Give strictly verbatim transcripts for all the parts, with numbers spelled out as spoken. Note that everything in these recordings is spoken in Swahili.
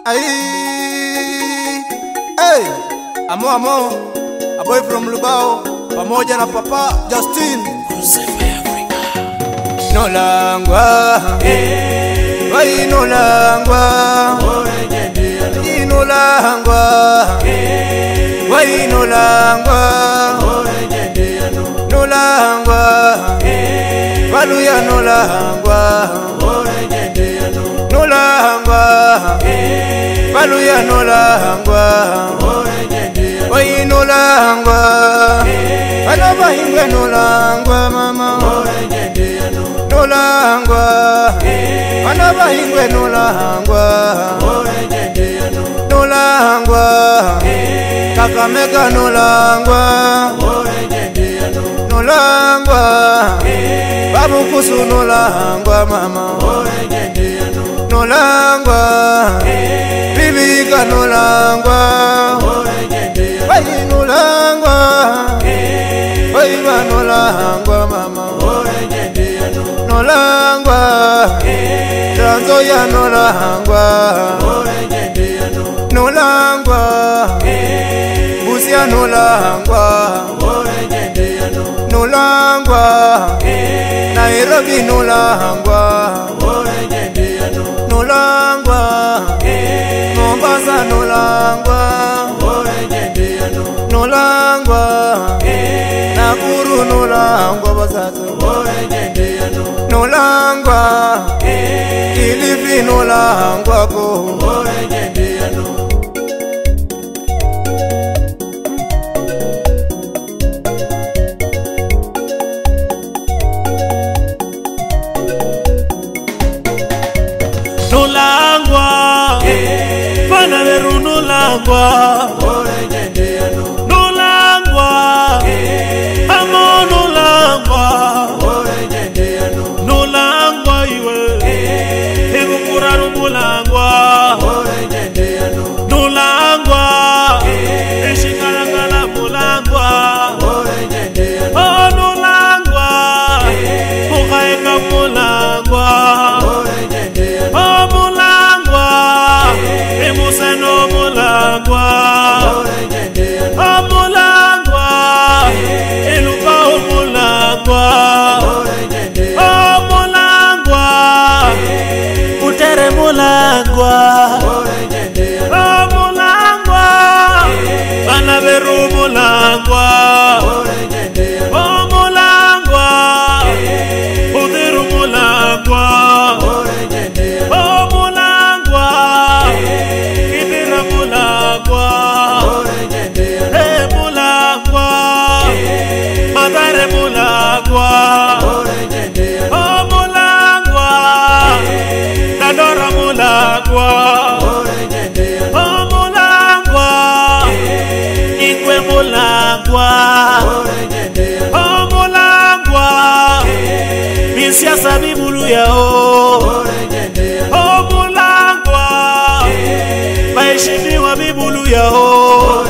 Ay, hey, amo amo, a boy from Lubao, pamoja na papa Justin. No langwa, hey, why no langwa, hey, no langwa, hey, why no langwa, no langwa, hey, baluya no langwa, no langwa, hey, baluya no langwa, why no langwa, bana bahingwe no langwa mama. No langwa, bana bahingwe no langwa, no langwa, Kakamega no langwa, no langwa, Babukusu no langwa mama, no langwa, Bibika no langwa, Bayi no langwa, Bayiba no langwa mama. No langwa, Tranzo ya no langwa, no langwa, Busia no langwa, no langwa, Nairobi no langwa, no langwa, Mombasa no langwa, no langwa, Nakuru no langwa bazazo. No langwa, Kilifi no langwa ko. No langwa, bana beru no langwa. No langwa, amo no langwa. No langwa iwe, ego kuraro mulangwa. No langwa, eshikarangala mulangwa. Oh no langwa, ukaeka mulangwa. Oh mulangwa, emuseno mulangwa. Oh mulangwa, eluka mulangwa. Utere mulangwa, oh mulangwa, bana beru mulangwa, oh mulangwa, udiru mulangwa, oh mulangwa, idira mulangwa, eh mulangwa, madare mulangwa. Adora mulangwa, oh mulangwa, ikwe mulangwa, oh mulangwa, misia sabi mulu yao, oh mulangwa, maishini wa bibulu yao.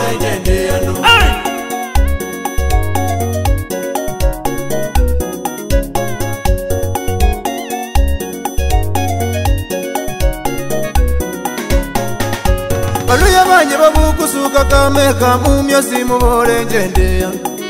Baluya banje babukusuka Kakamega mumya simu bore njende.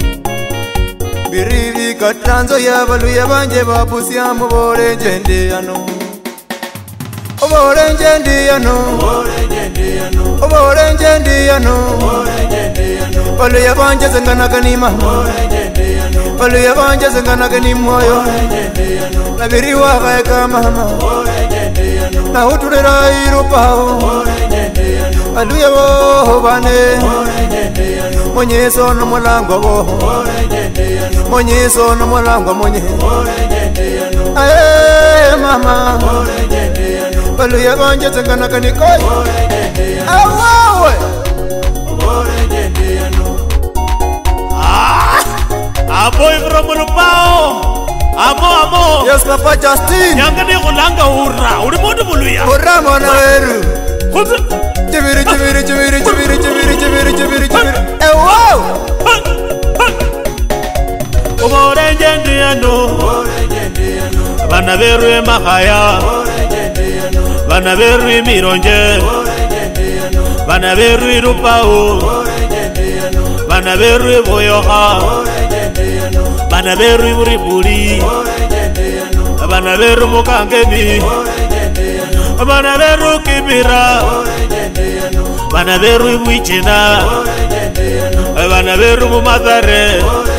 Birivi katranzo ya baluya banje babusia mu bore njende ano. Obore njende ano, obore njende ano. Baluya banje zengana kanima, baluya banje zengana kanimoyo. Na biriwa kaeka mama, na uturera irupao. Baluya bo bane, Monyeso no mulangwa bo, Monyeso no mulangwa monye. Aye mama, baluya banje zengana kanikoi. Awawe. Ah, a boy from Lubao, amo amo. Yes papa Justin. Yangani kulanga ura, uri modu buluya. Ura mwana weru. Kutu. Chibiri chibiri chibiri chibiri chibiri chibiri chibiri chibiri. Eh wow. Obore njende ano, bana beru makaya, bana beru mironje. bana beru irupao, bana beru iboyoha, bana beru iburiburi, bana beru mukangeni, bana beru kibira, bana beru ibuichena, bana beru mumadare.